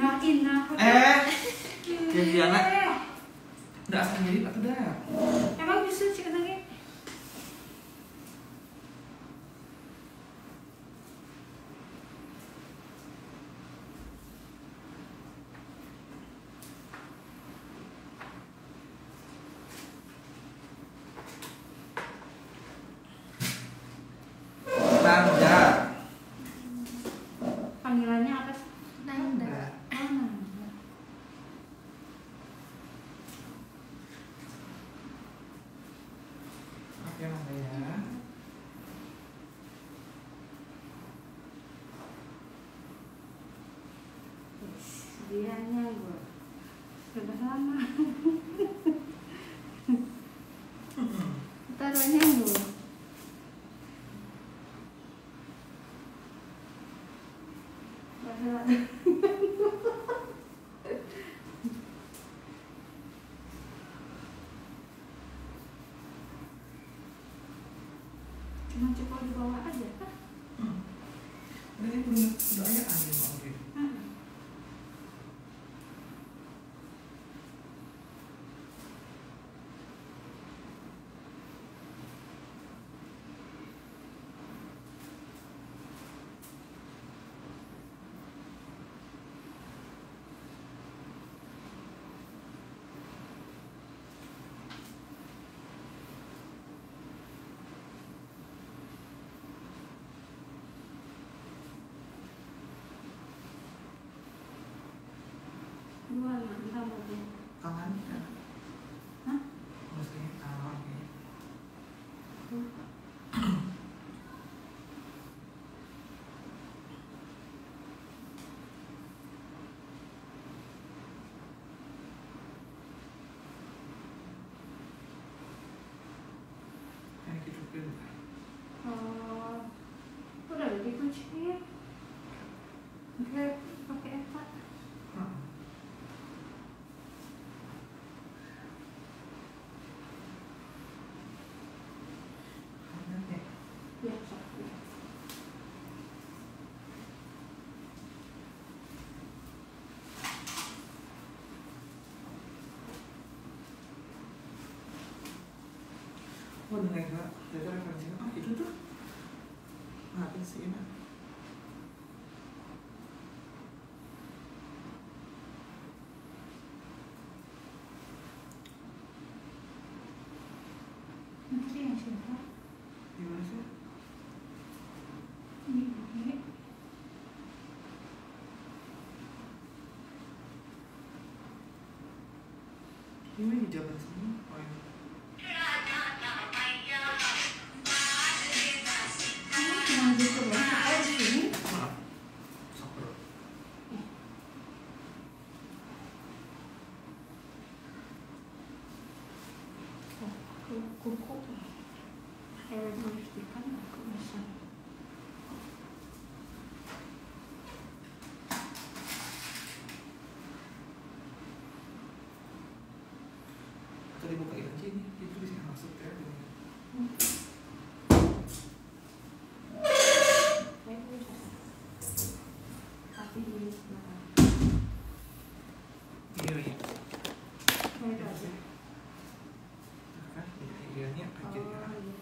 Inah. Jadi anak. Nggak akan jadi tak ada. Emang bisa sih katanya? Nanda. Panggilannya apa sih? Nanda. Oke Nanda ya. Dianya gue sudah lama. Taruhnya gue. Cuma cukup di bawah aja kan? Ini udah ada angin mau gitu. Dua mantap lagi. Tangan ya. Hah? Mesti tangan ya. Kayak gitu kan. Oh, udah dikunci ya? Pakai apa? Ya, Oh, dengan enggak, jadi referensinya, oh itu tuh ngapain sih ini? nanti yang siapa? Gimana sih? Ini. Ini di jalan sini, oh ini. Cuma gitu loh. Oh, di sini. Maaf, sabar. Kuku. Kayak memastikan aku bisa. Tadi bukain aja ini, itu bisa masuk ya. Tapi di belakang. Iya, iya. Kayak aja. Kan, idealnya aja ya.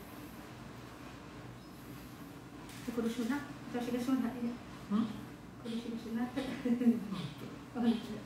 Kudu sunat, terus kita sunat ya. Kudu sunat. Oh, iya.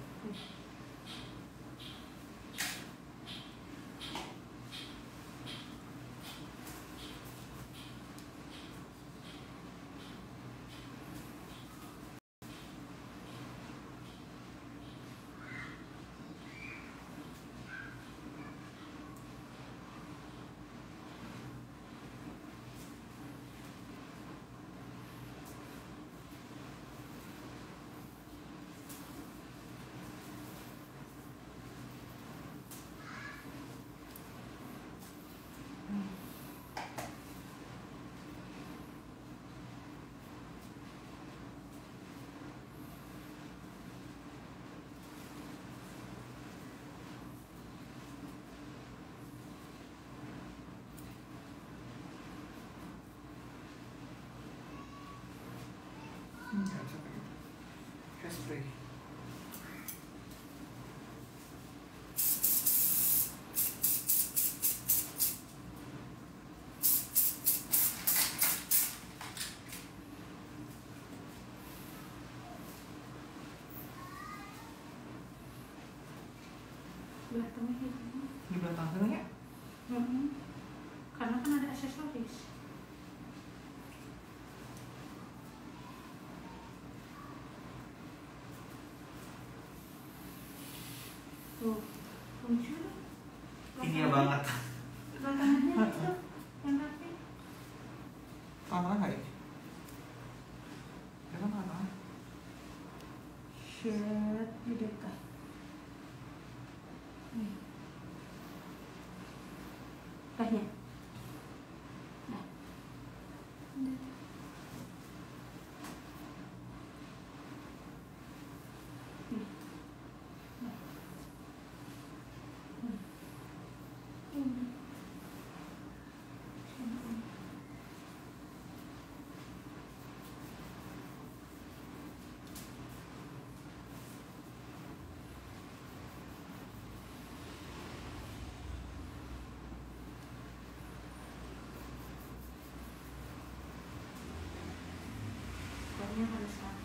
sana kan ada aksesoris. Tuh, lucu. Ini banget. Tangannya itu yang rapi. Tangan nggak ini? Ya kan tangan. Set di dekat. Nih. Kahnya. Nah. Udah. Nih. Nah. Pokoknya harus rapi.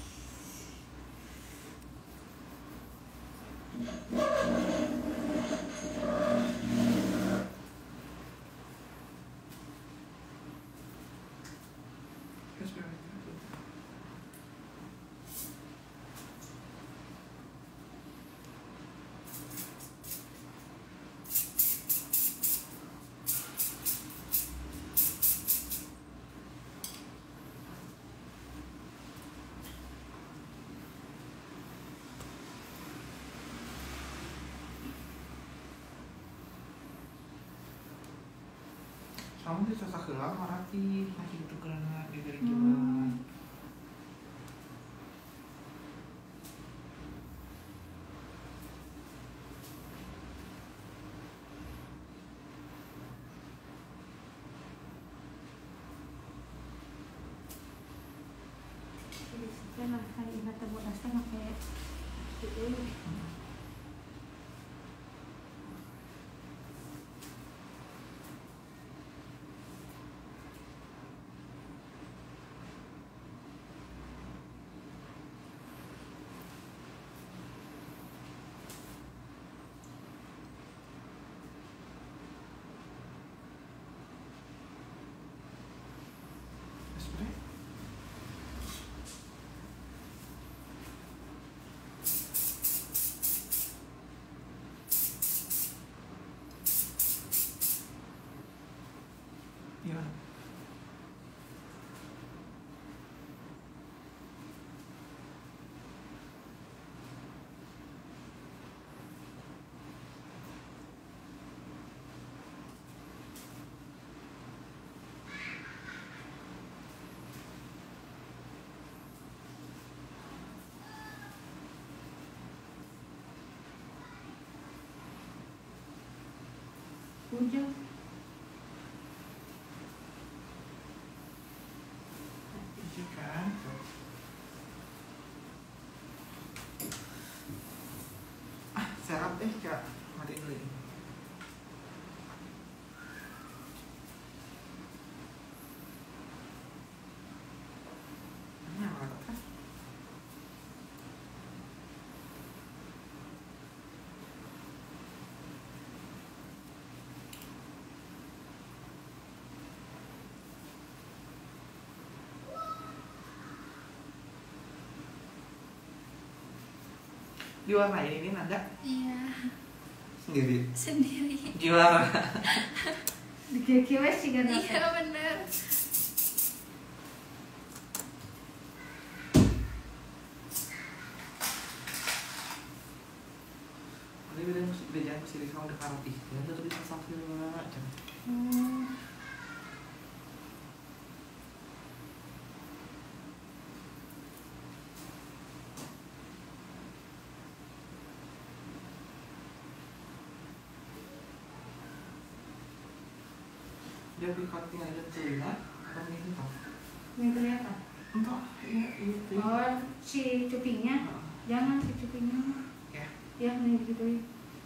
Terus berapa? Kamu sih susah kelam marati masih itu karena di dari jalan. Jadi lah hari ini temu dasnya pakai gitu. Terus berapa? Iya. Ujung. Iya kan? Serap deh kak, matiin dulu ini. Ini yang mana kan? Diwarnain ini Nanda? Iya, Sendiri? sendiri. Gimana? Di kira-kira sih kan. Iya bener. Ini beda musik, beda musik kamu udah karati. Ya udah tuh bisa sambil aja. Dia bikin tinggal ada telinga atau ini toh? Yang kelihatan. Entah, iya itu. Oh, si cupingnya. Jangan si cupingnya. Ya. Ya, nih gitu.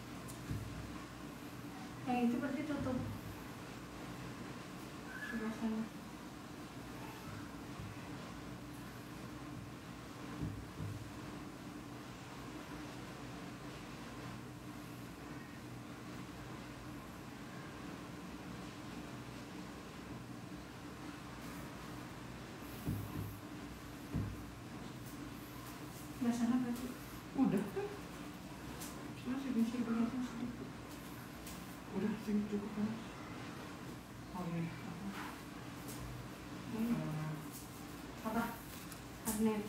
Yang itu berarti tutup. Sebelah sana. sebelah sana berarti. Udah kan? Masih bisa dilihatnya sedikit. Udah sih cukup kan? Oh ini Apa? Karnet.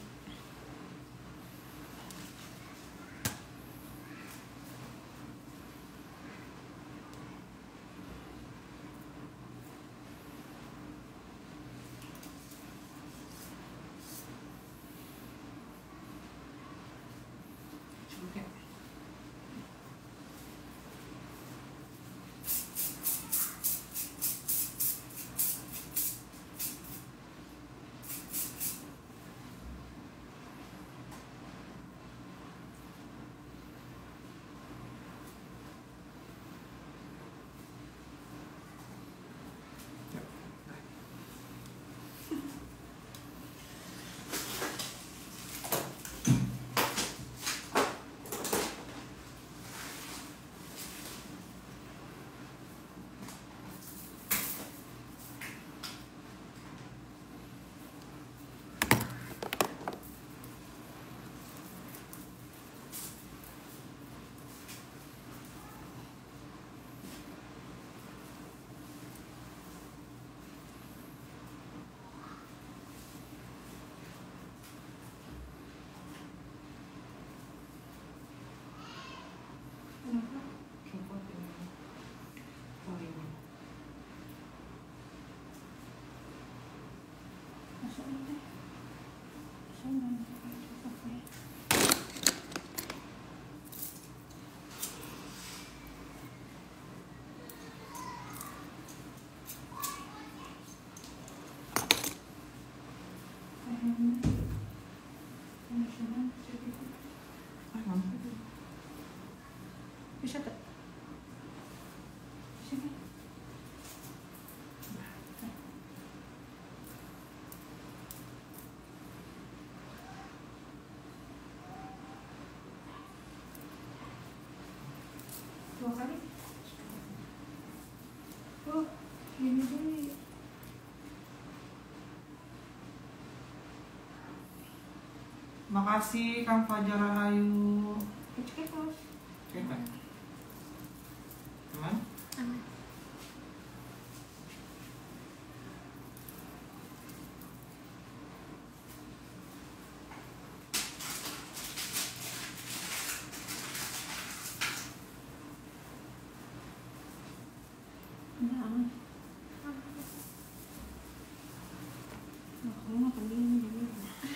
cukup ya. Kenapa? Copot ini. Oh ini. Masuk ini deh. Saya nggak pakai cukup ya. Bisa tak? Sini. Dua kali. Oh, gini dulu. Makasih Kang Fajar Rahayu. Cek bos. Oke, teman. Nah, kamu makan gini dulu.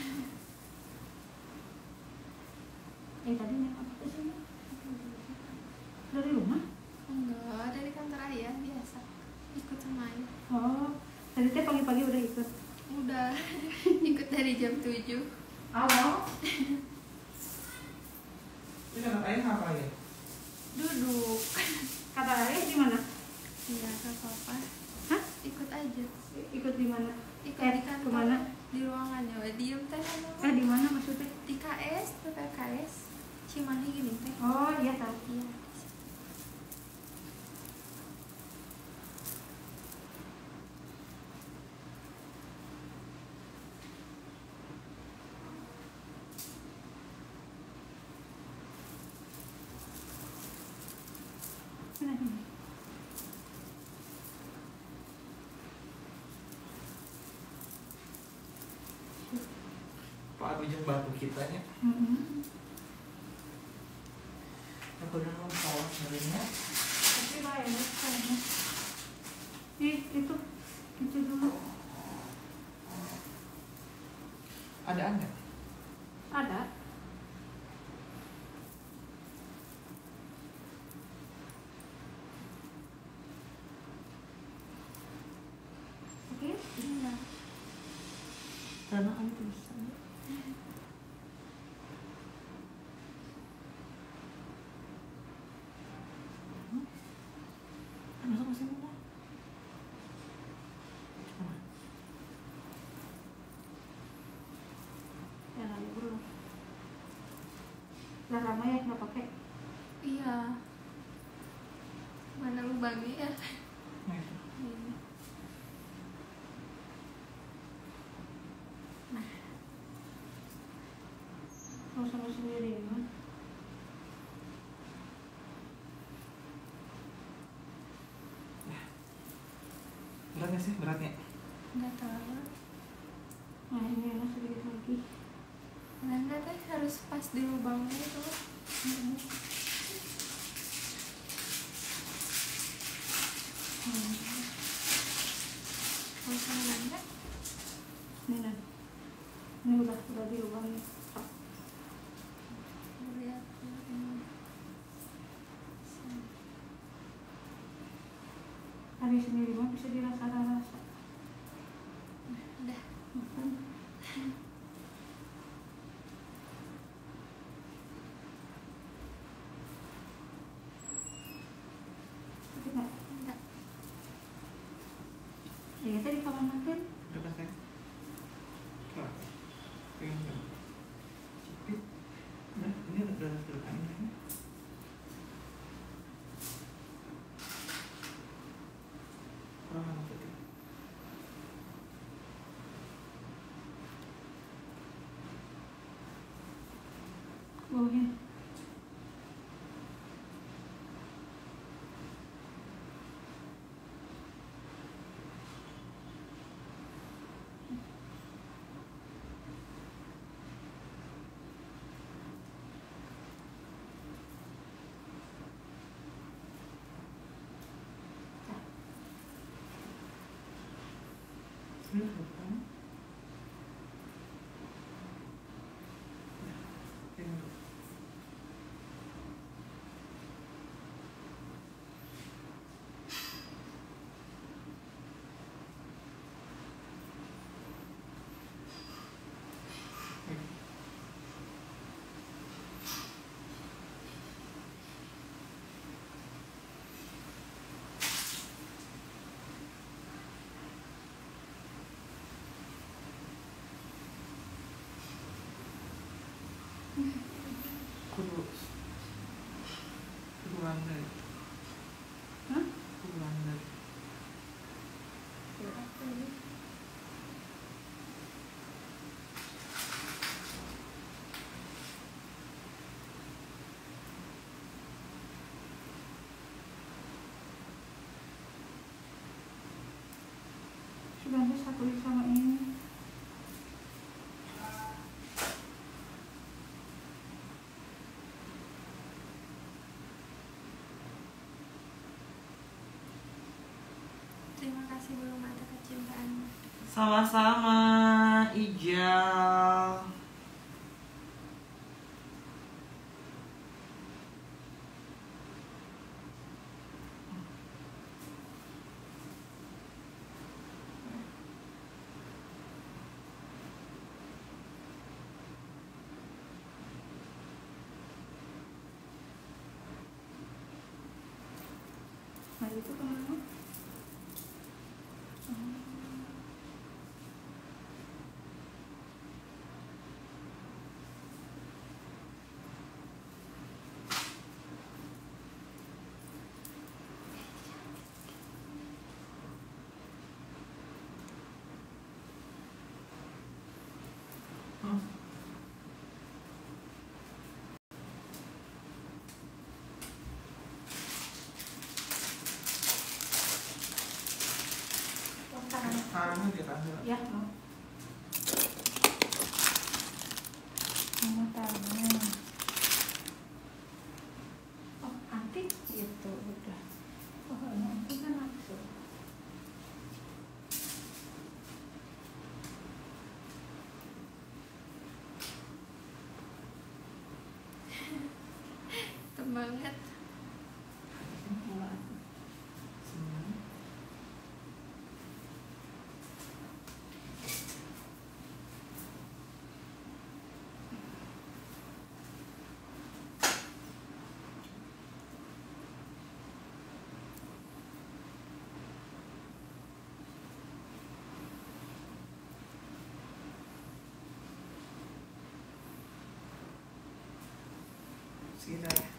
Tadi naik apa ke sini? Dari rumah? Enggak, dari kantor ayah biasa ikut sama ayah. Oh, tadi teh pagi-pagi udah ikut. Udah ikut dari jam 7. Awal? Ini anak ayah apa ya? Duduk. Kata ayah di mana? Iya, gak apa-apa. Hah? Ikut aja. Ikut di mana? Ikut Eh, di kantor. kemana? Di ruangannya. Diem teh. Di mana maksudnya? Di KS, PPKS. Cimahi gini teh. Oh, iya tahu. Iya. Pak ujung batu kitanya. Aku udah mau salah sebenarnya. Tapi bayar kayaknya. Itu dulu. Ada anda? Ada. Oke. Iya. Karena kan tulisannya. Masuk ke sini lah. Ya lalu bro. Lah lama ya nggak pakai. Iya. Mana lubangnya ya? Nah, itu. Ini. Mau sama Beratnya sih, beratnya. Nggak tahu. Nah ini enak sedikit lagi. Karena teh harus pas di lubangnya itu. Kalau sama Nanda, Ini nah, ini udah di lubangnya. lihat ini. Ada sendiri mah bisa dirasa-rasa. Udah. Tapi nggak. Enggak. Ya tadi kapan makan? Udah kan saya? Kelar. Pengen nggak? Cipit. Nah, ini udah terkain kan? Kurang apa tadi? Baunya. Ini bukan. Ini. Kudu landai. Hah? Kudu landai. Apa ini? Sudah ada satu sama ini. Terima kasih belum ada kecintaan. Sama-sama, Ijal. Nah itu kemana? Tangannya di atas. Ya, mau. Mau tangan. Oh, antik itu udah. Oh, antik kan langsung. Banget. Sekitar ya.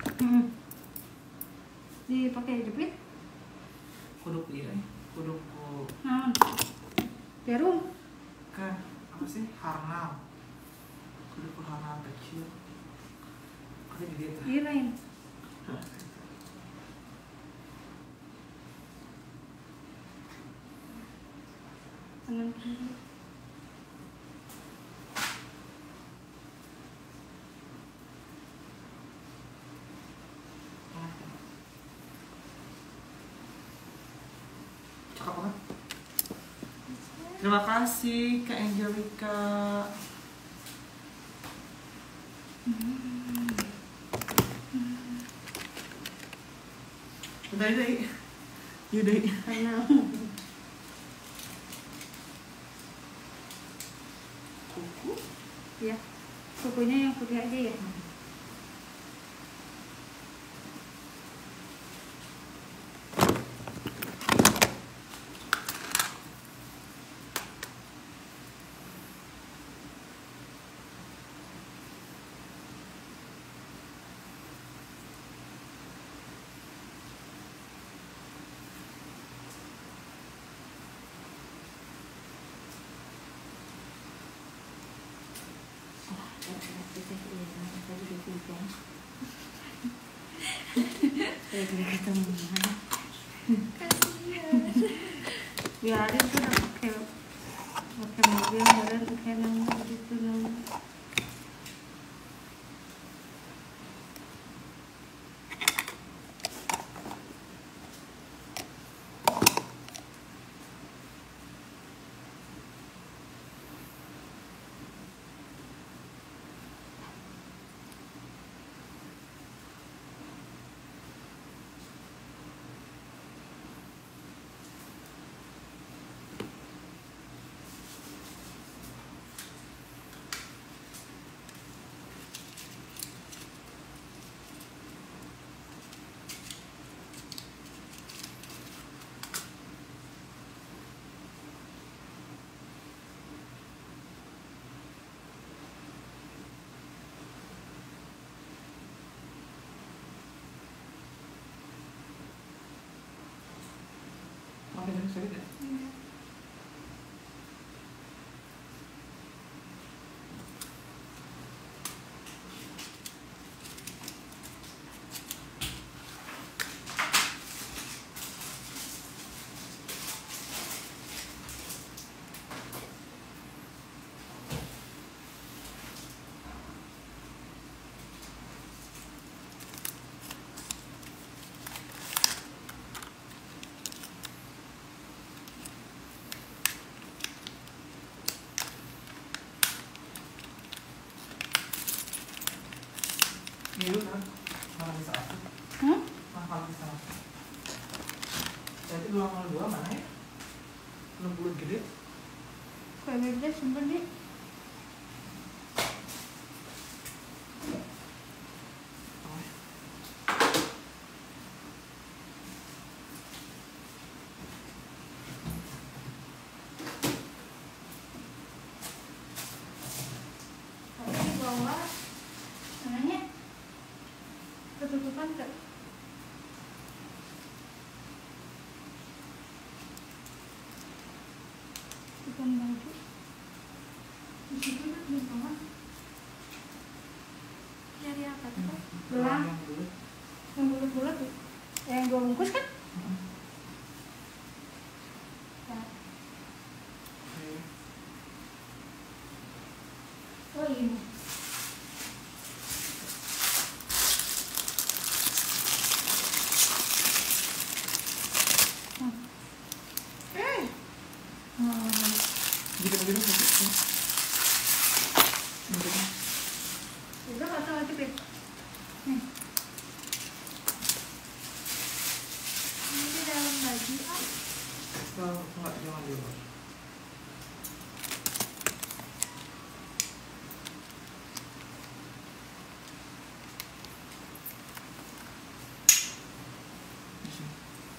Dipakai jepit? Kudu iya, kudu ku Nah, jarum. kan apa sih harnal. Kudu ku harnal kecil. Pakai di dia tuh. Iya lain. tangan kiri. Cakep banget. Terima kasih Kak Angelica. Udah. Yaudah. Karena Kuku. ya, kukunya yang putih aja ya. Saya ketemu Kasihan. biarin tuh udah pakai mobil badan pakai nangis gitu nangis. Makin yang sakit ya? Iya kan? Mana bisa aku? Mana bisa aku? Jadi 202 mana ya? 60 gede? Kayak gede simpen nih. Tapi di bawah mananya ketutupan ke bukan baju di situ kan di bawah Nyari apa tuh? belah Yang dulu. yang bulat-bulat tuh yang 2 bungkus kan. Nah, Oke. oh ini Gitu sakit. udah atau wajib ya. Nih, Ini di dalam baju ah. Kalau enggak jangan di luar. Di sini.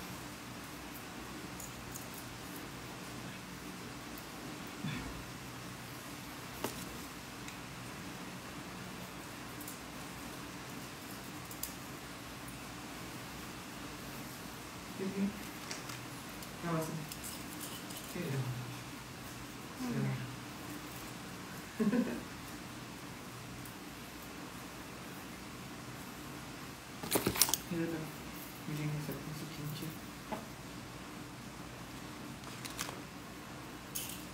Ini. Kalau sini. Iya. Iya. Ini tuh. Ini masuk cincin.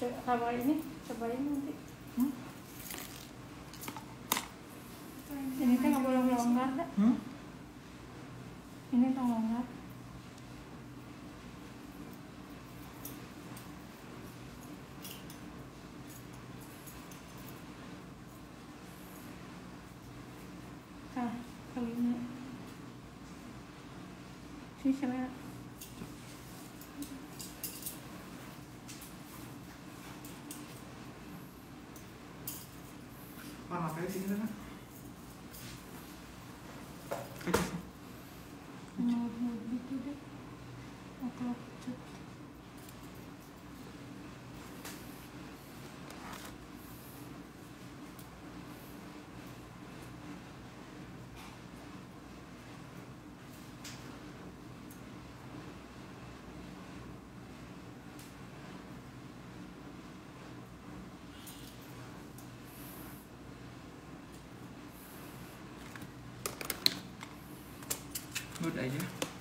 Kalau ini cobain nanti. Ini kan nggak boleh longgar dah. Ini tuh longgar. Ah, kali ini. Sini siapa? Ngapain sini kan? Mau gitu deh. Atau cut. Good aja.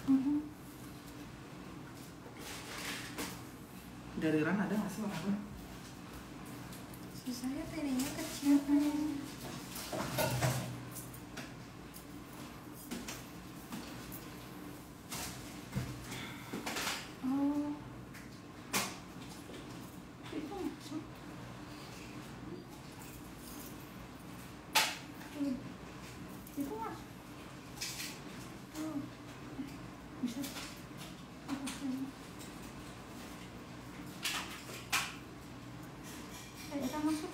Dari Ran ada nggak sih warna? Susahnya tadinya kecil kan. Oh. Itu masuk. Itu masuk. Oh. Bisa. Kita masuk.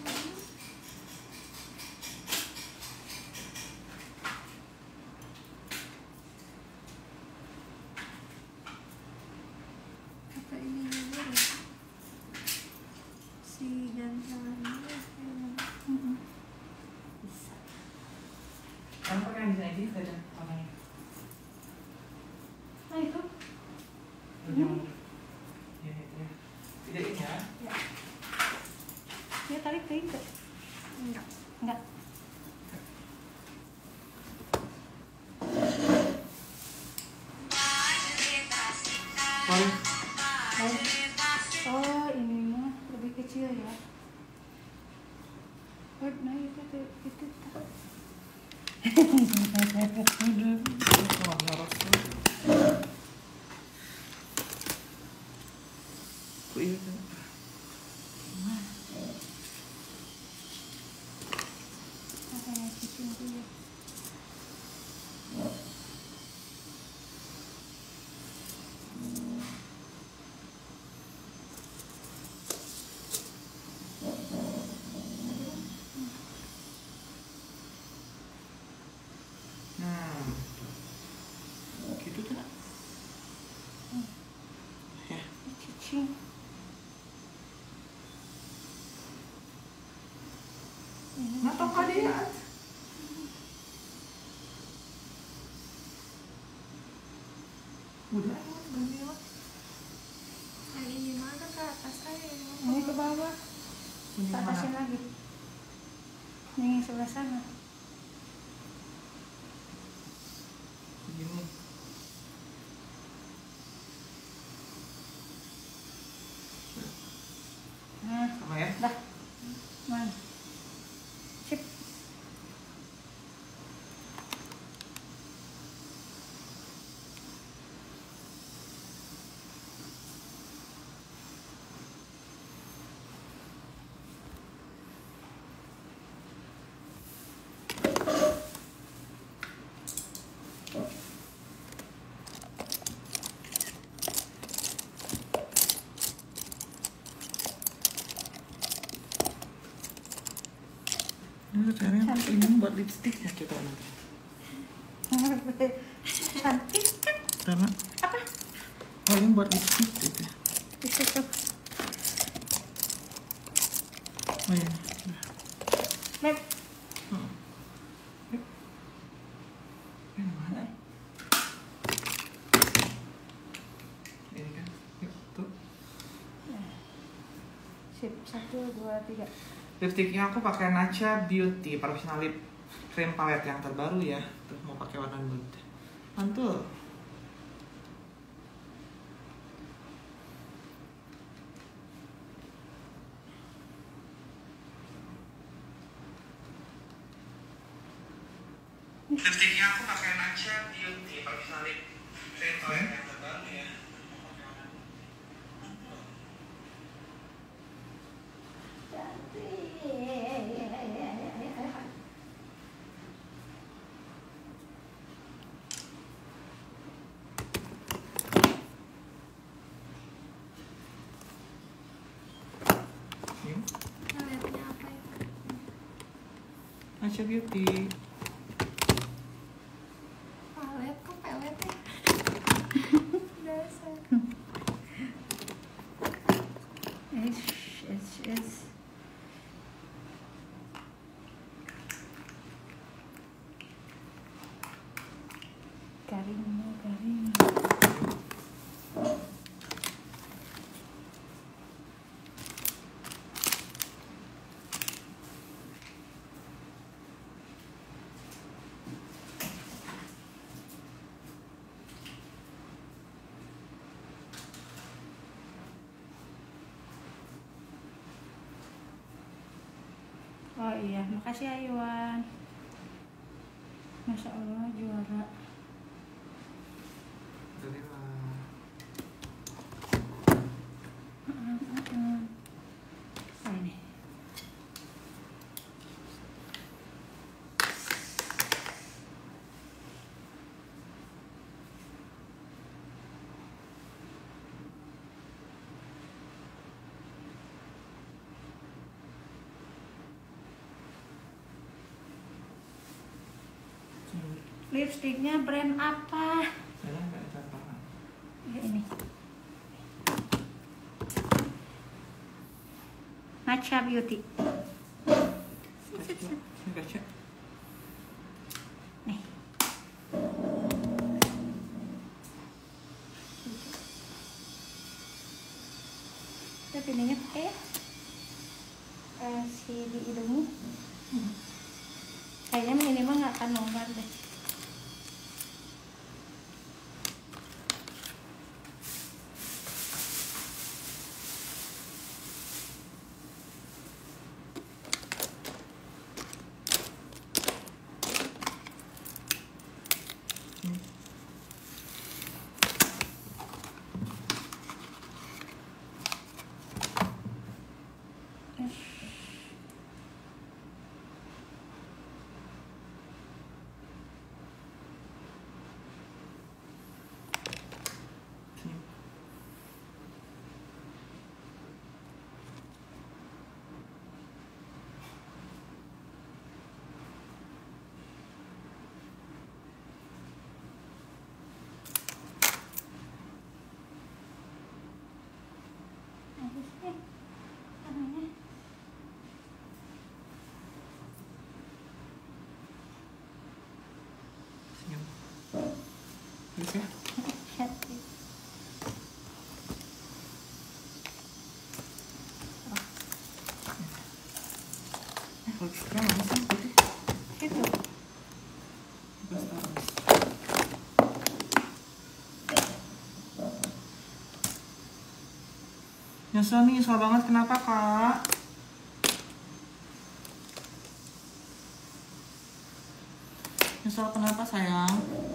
Apa ini juga ya? Si gantangannya bisa. Kamu pakai yang desain ini saja warnanya. Nah itu. Ya. Tidak ini ya? Ya. Dia tarik ke itu. Enggak. Enggak. Oh, ini mah lebih kecil ya. Nah itu. Iya kan? Apa yang cicing dulu? Gitu tuh. Ya. Cicing. Kenapa kok dia? Udah, ganti mas. Yang ini mana ke atas aja? Ini ke bawah. Ini Ke atasin mana? lagi. Yang sebelah sana. Gini. Nah, Sama ya? dah. Mana? Sip. Ini caranya ini buat lipstiknya kita nanti. Cantik kan? Karena Apa? oh ini buat lipstik gitu. Bisa tuh. Oh iya. Lep. Ini mana? Ini kan. Yuk, tuh. Sip. 1, 2, 3. Lipstiknya aku pakai Natcha Beauty Professional Lip Cream Palette yang terbaru ya. Terus mau pakai warna nude. Mantul. Lipstiknya aku pakai Matcha Beauty, kalau misalnya Vento yang terbaru ya. Paletnya apa ya? Matcha Beauty. Palet kok pelet ya? Dasar. Garing. Oh iya, makasih Aywan. Masya Allah juara. Jadi lah. Oh ini. Lipstiknya brand apa? Saya nggak ada tangan. Ya, ini. Matcha Beauty. Kaca. Nih. Tapi ininya pakai si di hidungnya. Kayaknya ini mah nggak akan longgar deh. Senyum. Terus ya. Lipstiknya mana sih? Putih. Itu. Terus taruh. Nyesel banget kenapa kak? Nyesel kenapa sayang?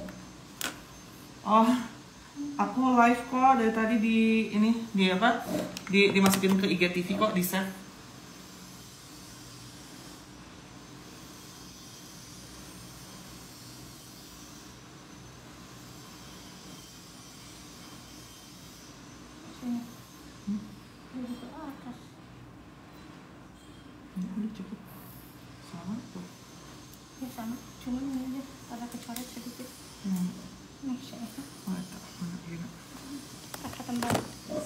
Oh, aku live kok dari tadi di ini di apa? Dimasukin ke IGTV kok di save. Duduk ke atas. Ini udah cukup. Sama tuh. Ya sama, cuma ini aja ada kecoret sedikit. Nih saya. Oh, itu mana gini? Kakak tembak.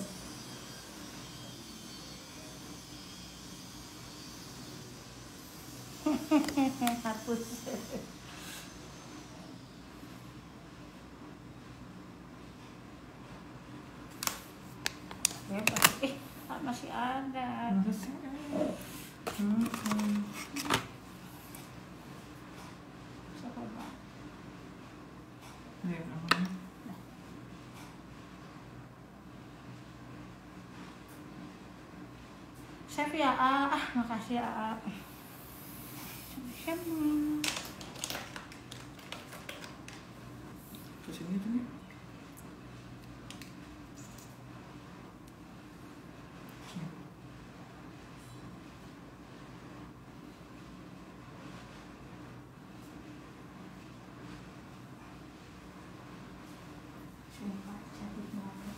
Hapus. Bebas. Masih ada. Masa sih? Coba. Nih, namanya. Chef ya, makasih ya. Sama. sini tuh nih. Sumpah, cantik banget.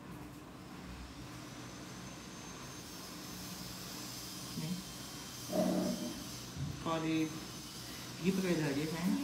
Nih. Kalau di gitu kayak aja sayang.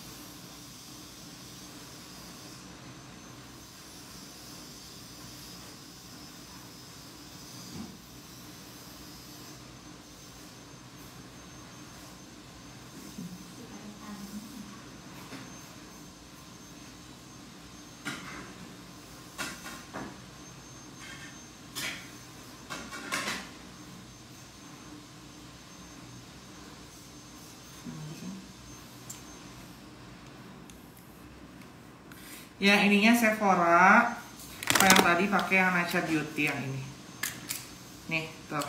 Yang ininya Sephora. Apa yang tadi pakai yang Nacha Beauty yang ini. Nih, tuh.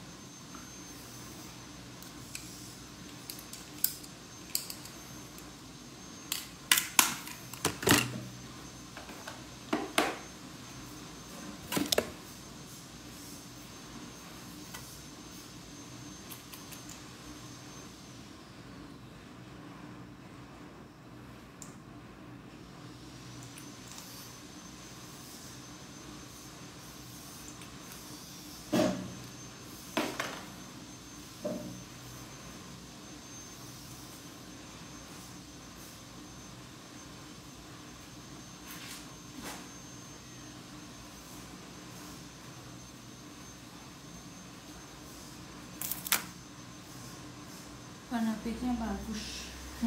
Warna peachnya bagus.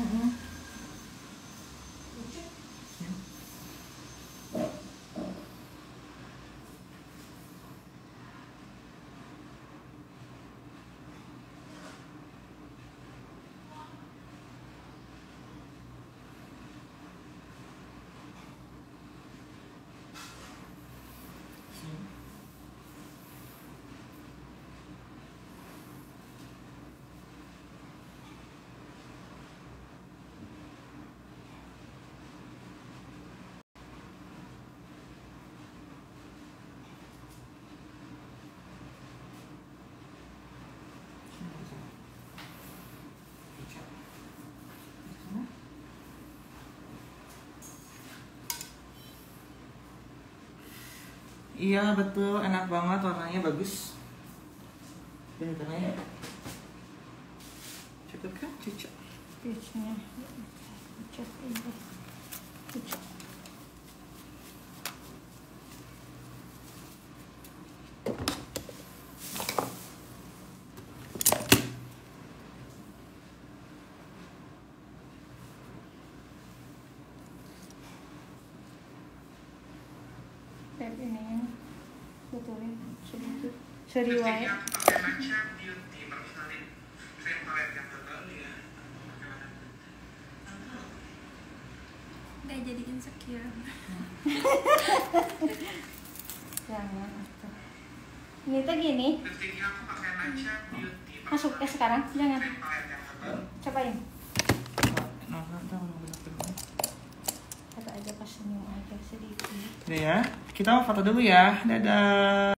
Iya betul, enak banget, warnanya bagus. Dan warnanya cukup kan, cocok. Peachnya pucat ini. Pucat. Dan ini betulin sedikit seriwayat. Gak jadi insecure. Jangan. Ini tuh gini. Masuk ya sekarang, jangan. Cobain. Kata aja pas senyum aja sedikit. Udah ya, kita foto dulu ya. Dadah.